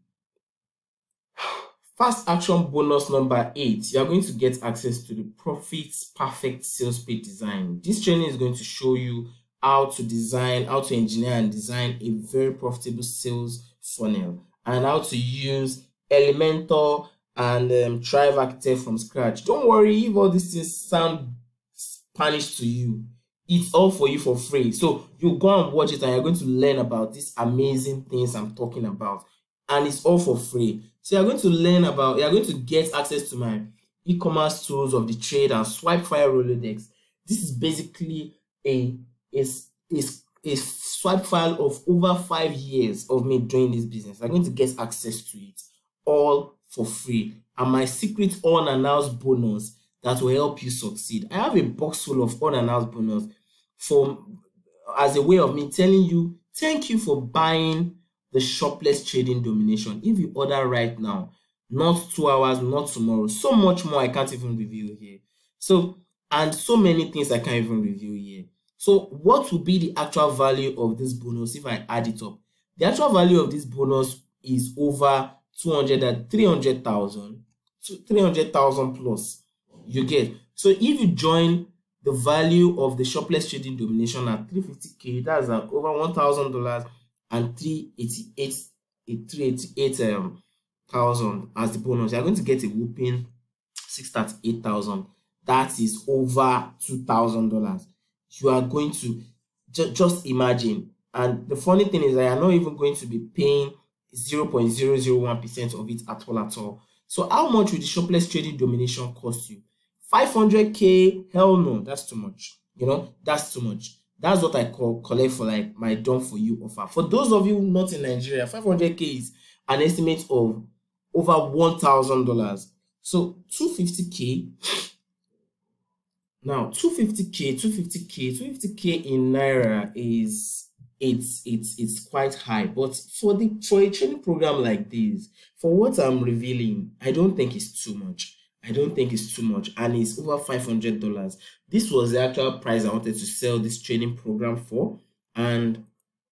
Fast action bonus number eight. You are going to get access to the Profits Perfect Sales Page Design. This training is going to show you how to design, how to engineer and design a very profitable sales funnel, and how to use Elementor and um, Thrive Architect from scratch. Don't worry if all these things sound Spanish to you. It's all for you for free. So you go and watch it and you're going to learn about these amazing things I'm talking about. And it's all for free. So you're going to learn about, you're going to get access to my e-commerce tools of the trade and SwipeFire Rolodex. This is basically a, a, a, a swipe file of over five years of me doing this business. I'm going to get access to it all for free. And my secret unannounced bonus that will help you succeed. I have a box full of unannounced bonus for, as a way of me telling you, thank you for buying the Shopless Trading Domination. If you order right now, not two hours, not tomorrow, so much more I can't even reveal here. So, and so many things I can't even reveal here. So what will be the actual value of this bonus if I add it up? The actual value of this bonus is over two hundred and three hundred thousand, three hundred thousand plus. You get. So if you join the value of the Shopless Trading Domination at three hundred fifty K, that's uh, over one thousand dollars and three hundred eighty-eight thousand um, as the bonus, you're going to get a whooping six hundred thirty-eight thousand. That is over two thousand dollars. You are going to ju just imagine. And the funny thing is, I am not even going to be paying zero point zero zero one percent of it at all at all. So how much will the Shopless Trading Domination cost you? five hundred K? Hell no, that's too much. You know, that's too much. That's what I call collect for like my done for you offer. For those of you not in Nigeria, five hundred K is an estimate of over one thousand dollars. So two hundred fifty K. Now two hundred fifty K, two hundred fifty K, two hundred fifty K in Naira is it's it's it's quite high. But for the for a training program like this, for what I'm revealing, I don't think it's too much. I don't think it's too much, and it's over five hundred dollars. This was the actual price I wanted to sell this training program for, and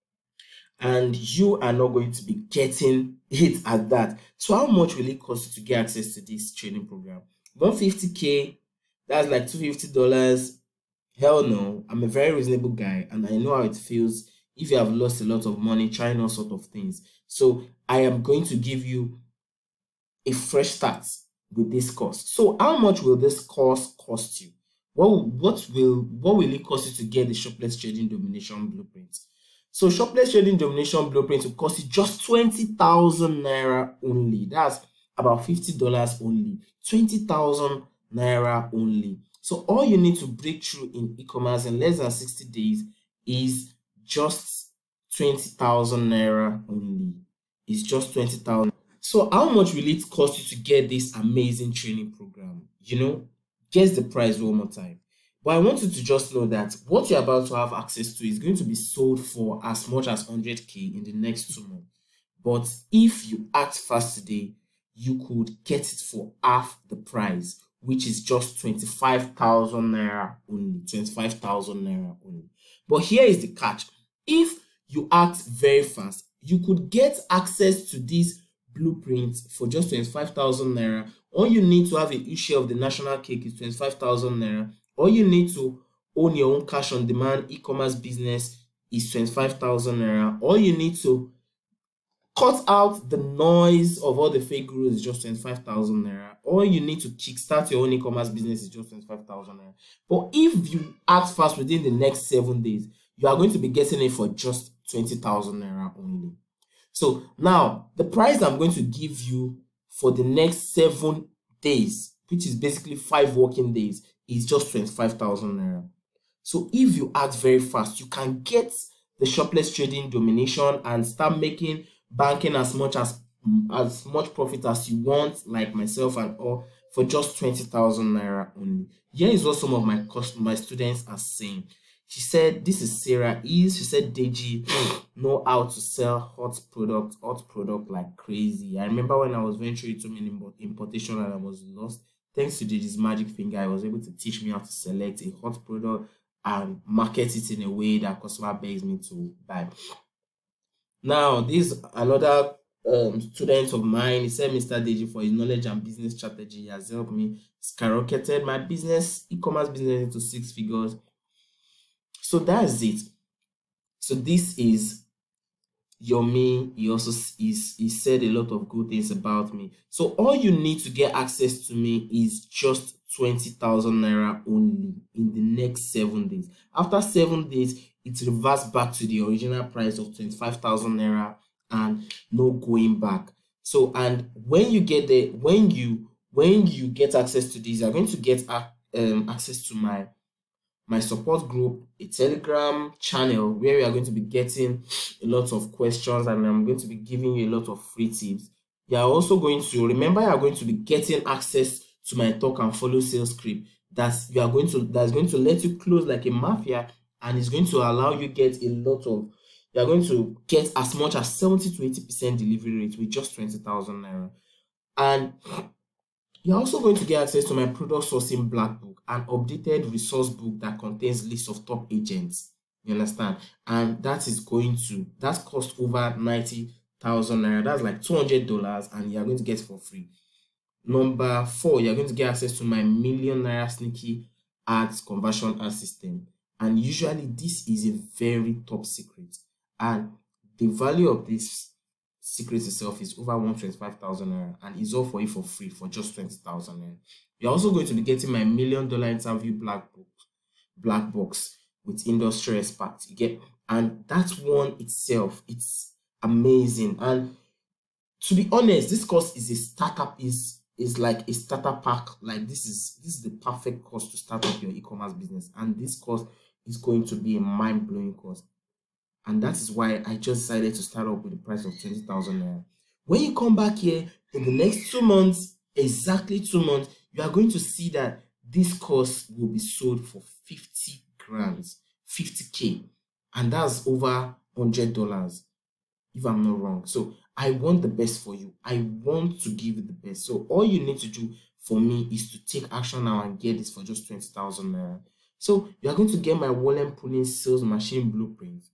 and you are not going to be getting it at that. So how much will it cost you to get access to this training program? one hundred fifty K, that's like two hundred fifty dollars. Hell no, I'm a very reasonable guy, and I know how it feels if you have lost a lot of money trying all sort of things. So I am going to give you a fresh start with this course. So how much will this course cost you? What, what will what will it cost you to get the Shopless Trading Domination Blueprint? So Shopless Trading Domination Blueprint will cost you just twenty thousand naira only. That's about fifty dollars only. twenty thousand naira only. So all you need to break through in e-commerce in less than sixty days is just twenty thousand naira only. It's just twenty thousand. So how much will it cost you to get this amazing training program? You know, guess the price one more time. But I want you to just know that what you're about to have access to is going to be sold for as much as one hundred K in the next two months. But if you act fast today, you could get it for half the price, which is just twenty-five thousand naira only. twenty-five thousand naira only. But here is the catch. If you act very fast, you could get access to this blueprint for just twenty-five thousand naira. All you need to have a issue of the national cake is twenty-five thousand naira. All you need to own your own cash on demand e-commerce business is twenty-five thousand naira. All you need to cut out the noise of all the fake gurus is just twenty-five thousand naira. All you need to kickstart your own e-commerce business is just twenty-five thousand naira. But if you act fast within the next seven days, you are going to be getting it for just twenty thousand naira only. So now the price I'm going to give you for the next seven days, which is basically five working days, is just twenty-five thousand naira. So if you act very fast, you can get the shopless trading domination and start making banking as much as as much profit as you want, like myself and all, for just twenty thousand naira only. Here is what some of my cust- my students are saying. She said, this is Sarah Ease. She said, Deji know how to sell hot product, hot product like crazy. I remember when I was venturing into import- importation and I was lost. Thanks to Deji's magic finger, I was able to teach me how to select a hot product and market it in a way that customer begs me to buy. Now, this another um, student of mine, he said, Mister Deji, for his knowledge and business strategy, he has helped me skyrocketed my business, e-commerce business into six figures. So that's it. So this is Yomi. He also is he said a lot of good things about me. So all you need to get access to me is just twenty thousand naira only in the next seven days. After seven days, it reverts back to the original price of twenty-five thousand naira and no going back. So, and when you get there, when you when you get access to this, you're going to get um, access to my my support group, a Telegram channel where we are going to be getting a lot of questions and I'm going to be giving you a lot of free tips. You are also going to remember you are going to be getting access to my talk and follow sales script that you are going to that's going to let you close like a mafia and is going to allow you get a lot of you are going to get as much as seventy to eighty percent delivery rate with just twenty thousand naira. And you're also going to get access to my product sourcing black book, an updated resource book that contains lists of top agents. You understand? And that is going to that cost over ninety thousand naira. That's like two hundred dollars, and you're going to get it for free. Number four, you're going to get access to my million naira sneaky ads conversion ad system. And usually this is a very top secret. And the value of this secret itself is over one hundred twenty-five thousand naira and is all for you for free for just twenty thousand naira. You're also going to be getting my million dollar interview black book, black box with industry experts. You get, and that one itself, it's amazing. And to be honest, this course is a startup, is is like a starter pack. Like this is this is the perfect course to start up your e-commerce business. And this course is going to be a mind-blowing course. And that is why I just decided to start up with the price of twenty thousand naira. When you come back here in the next two months, exactly two months, you are going to see that this course will be sold for fifty grand, fifty K. And that's over one hundred dollars, if I'm not wrong. So I want the best for you. I want to give you the best. So all you need to do for me is to take action now and get this for just twenty thousand naira. So you are going to get my wallet pulling sales machine blueprint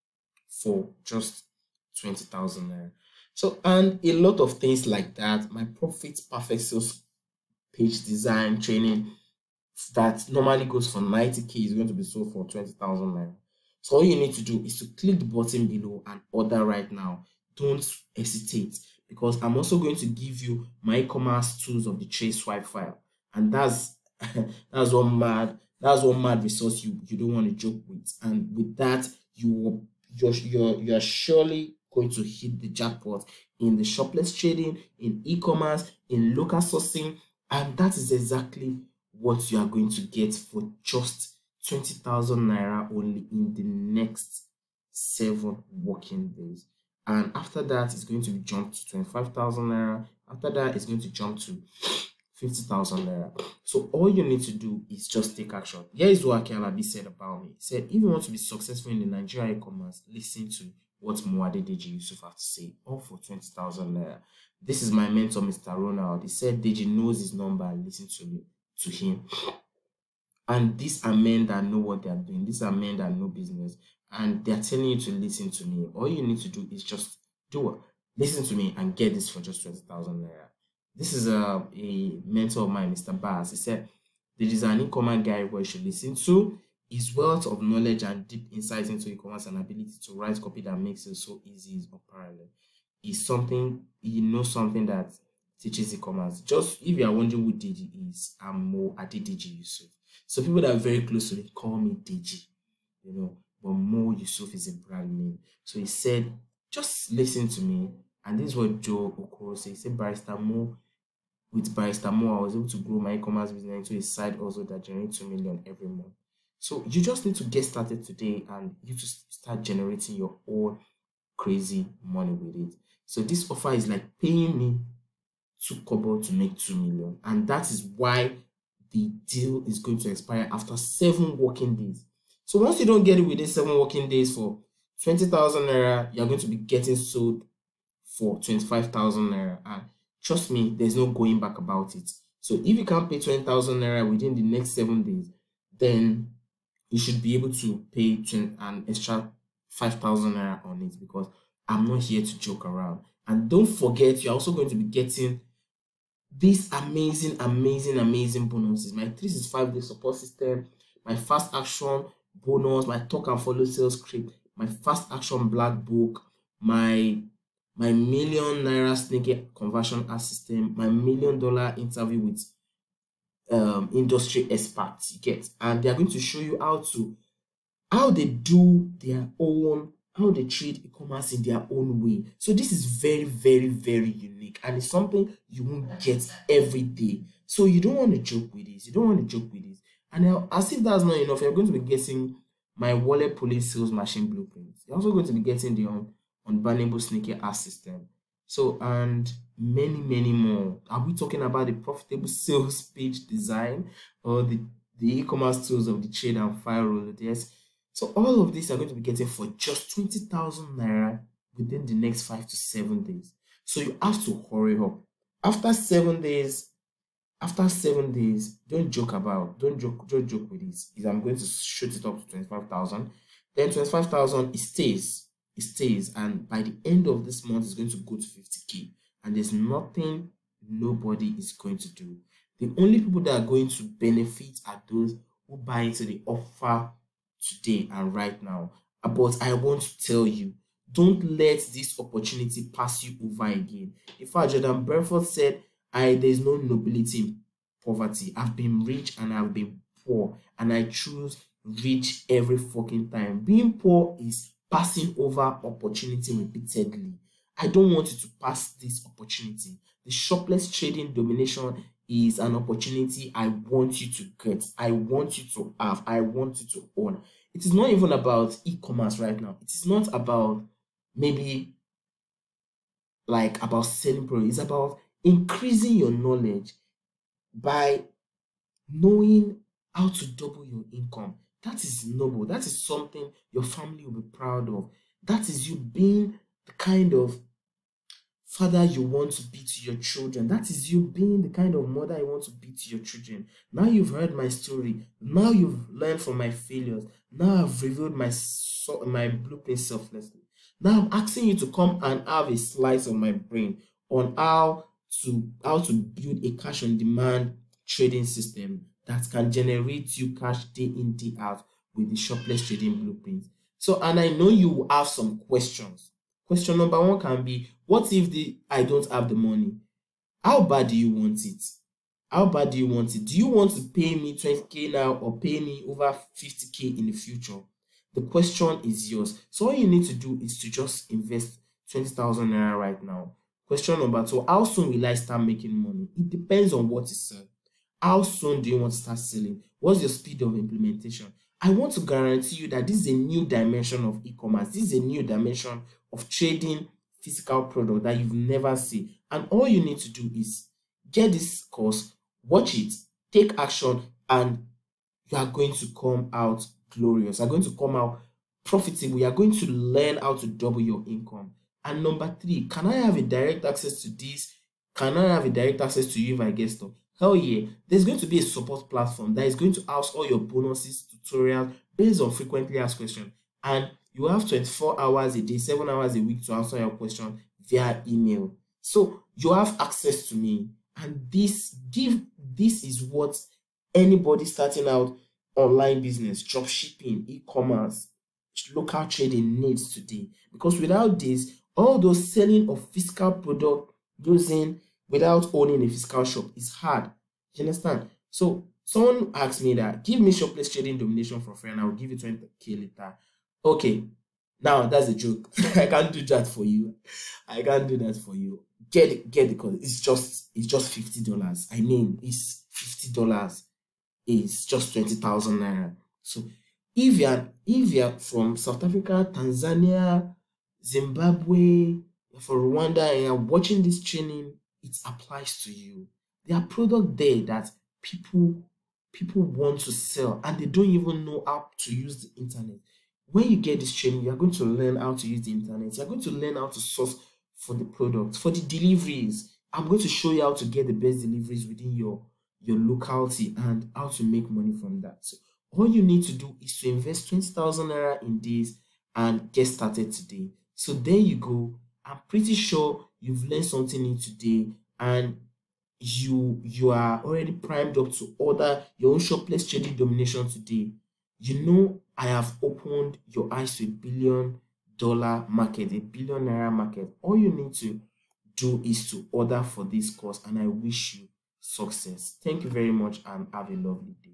for just twenty thousand naira. So, and a lot of things like that. My Profit Perfect Sales page design training that normally goes for ninety K is going to be sold for twenty thousand naira. So all you need to do is to click the button below and order right now. Don't hesitate, because I'm also going to give you my e-commerce tools of the trade swipe file, and that's that's one mad that's one mad resource you you don't want to joke with. And with that, you will you're you're you're surely going to hit the jackpot in the shopless trading, in e-commerce, in local sourcing, and that is exactly what you are going to get for just twenty thousand naira only in the next seven working days. And after that, it's going to be jumped to twenty-five thousand naira. After that, it's going to jump to fifty thousand naira. So all you need to do is just take action. Here is what Akialabi said about me. He said, if you want to be successful in the Nigerian e-commerce, listen to what Muade Deji Yusuf has to say, all for twenty thousand naira. This is my mentor, Mister Ronald. He said Deji knows his number, listen to me, to him. And these are men that know what they are doing. These are men that know business. And they're telling you to listen to me. All you need to do is just do it. Listen to me and get this for just twenty thousand naira. This is a, a mentor of mine, Mister Bass. He said, there is an e-commerce guy who you should listen to. His wealth of knowledge and deep insights into e-commerce and ability to write copy that makes it so easy is unparalleled. He's something, he knows something that teaches e-commerce. Just if you are wondering who Deji is, I'm Mo Adedeji Yusuf. So people that are very close to me call me Deji, you know, but Mo Yusuf is a brand name. So he said, just listen to me. And this is what Joe Okoro said. He said, Barrister Mo, with Barrister Mo, I was able to grow my e-commerce business into a side also that generates two million every month. So you just need to get started today and you just start generating your own crazy money with it. So this offer is like paying me two kobo to make two million, and that is why the deal is going to expire after seven working days. So once you don't get it within seven working days for twenty thousand naira, you're going to be getting sold for twenty-five thousand naira, and trust me, there's no going back about it. So if you can't pay twenty thousand naira within the next seven days, then you should be able to pay an extra five thousand naira on it, because I'm not here to joke around. And don't forget, you're also going to be getting these amazing, amazing, amazing bonuses. My three sixty-five day support system, my fast action bonus, my talk and follow sales script, my fast action black book, my my million naira sneaker conversion assistant, my million dollar interview with um industry experts, you get, and they are going to show you how to how they do their own how they trade e-commerce in their own way. So this is very, very, very unique, and it's something you won't get every day. So you don't want to joke with this. You don't want to joke with this. And now, as if that's not enough, you're going to be getting my wallet pulling sales machine blueprint. You're also going to be getting the un unbannable sneaker app system. So, and many, many more. Are we talking about the profitable sales page design or the the e-commerce tools of the trade and file roller? Yes. So all of these are going to be getting for just twenty thousand naira within the next five to seven days. So you have to hurry up. After seven days, after seven days, don't joke about, don't joke, don't joke with this. Is I'm going to shoot it up to twenty-five thousand. Then twenty-five thousand, it stays, it stays, and by the end of this month, it's going to go to fifty K. And there's nothing nobody is going to do. The only people that are going to benefit are those who buy into the offer today and right now. But I want to tell you, don't let this opportunity pass you over again. In fact, Jordan Belfort said, I there's no nobility in poverty. I've been rich and I've been poor, and I choose rich every fucking time. Being poor is passing over opportunity repeatedly. I don't want you to pass this opportunity. The shopless trading domination is an opportunity I want you to get. I want you to have. I want you to own. It is not even about e-commerce right now. It is not about maybe like about selling products. It's about increasing your knowledge by knowing how to double your income. That is noble. That is something your family will be proud of. That is you being the kind of father you want to be to your children. That is you being the kind of mother you want to be to your children. Now you've heard my story. Now you've learned from my failures. Now I've revealed my so my blueprint selflessly. Now I'm asking you to come and have a slice of my brain on how to how to build a cash on demand trading system that can generate you cash day in, day out with the shopless trading blueprint. So, and I know you will have some questions. Question number one can be, what if the I don't have the money? How bad do you want it? How bad do you want it? Do you want to pay me twenty K now or pay me over fifty K in the future? The question is yours. So all you need to do is to just invest twenty thousand naira right now. Question number two, how soon will I start making money? It depends on what you sell. How soon do you want to start selling? What's your speed of implementation? I want to guarantee you that this is a new dimension of e-commerce. This is a new dimension of trading physical product that you've never seen. And all you need to do is get this course, watch it, take action, and you are going to come out glorious. You are going to come out profitable. You are going to learn how to double your income. And number three, can I have a direct access to this? Can I have a direct access to you if I get stuck? Hell yeah. There's going to be a support platform that is going to house all your bonuses, tutorials based on frequently asked questions. And you have twenty-four hours a day, seven hours a week to answer your question via email. So you have access to me. And this give this is what anybody starting out online business, drop shipping, e-commerce, local trading needs today. Because without this, all those selling of physical product using without owning a physical shop is hard. You understand? So someone asked me that, give me shopless trading domination for free and I will give you twenty K later. Okay, now that's a joke. I can't do that for you. I can't do that for you. Get it, get it, because it's just it's just fifty dollars. I mean, it's fifty dollars. It's just twenty thousand naira. So if you're if you're from South Africa, Tanzania, Zimbabwe, for Rwanda, and you're watching this training, it applies to you. There are products there that people people want to sell and they don't even know how to use the internet. When you get this training, you're going to learn how to use the internet. You're going to learn how to source for the products, for the deliveries. I'm going to show you how to get the best deliveries within your your locality and how to make money from that. So all you need to do is to invest twenty thousand naira in this and get started today. So there you go. I'm pretty sure you've learned something new today and you you are already primed up to order your own Shopless trading domination today. You know I have opened your eyes to a billion dollar market, a billion naira market. All you need to do is to order for this course, and I wish you success. Thank you very much and have a lovely day.